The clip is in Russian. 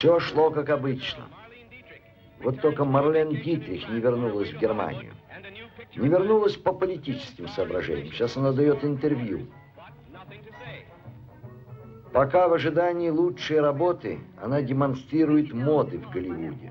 Все шло как обычно. Вот только Марлен Дитрих не вернулась в Германию. Не вернулась по политическим соображениям. Сейчас она дает интервью. Пока в ожидании лучшей работы она демонстрирует моды в Голливуде.